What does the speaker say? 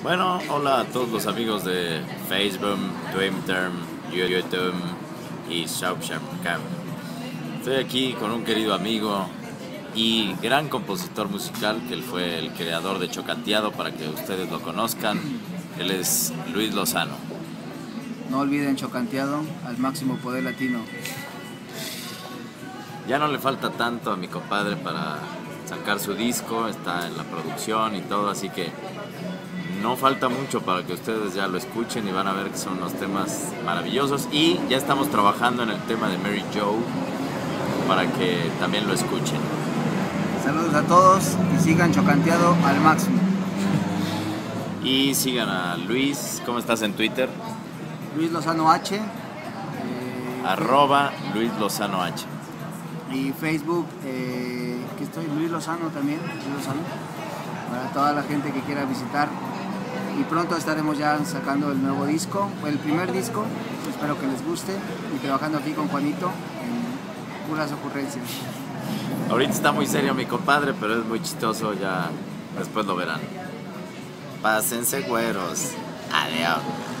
Bueno, hola a todos los amigos de Facebook, Twitter, YouTube y Shopcam. Estoy aquí con un querido amigo y gran compositor musical, que él fue el creador de Chocanteado, para que ustedes lo conozcan. Él es Luis Lozano. No olviden Chocanteado al máximo poder latino. Ya no le falta tanto a mi compadre para sacar su disco, está en la producción y todo, así que no falta mucho para que ustedes ya lo escuchen y van a ver que son unos temas maravillosos. Y ya estamos trabajando en el tema de Mary Joe para que también lo escuchen. Saludos a todos y sigan Chocanteado al máximo. Y sigan a Luis. ¿Cómo estás en Twitter? Luis Lozano H. @ Luis Lozano H. Y Facebook, que estoy Luis Lozano también, Luis Lozano, para toda la gente que quiera visitar. Y pronto estaremos ya sacando el nuevo disco, el primer disco, espero que les guste, y trabajando aquí con Juanito en puras ocurrencias. Ahorita está muy serio mi compadre, pero es muy chistoso, ya después lo verán. Pásense güeros. Adiós.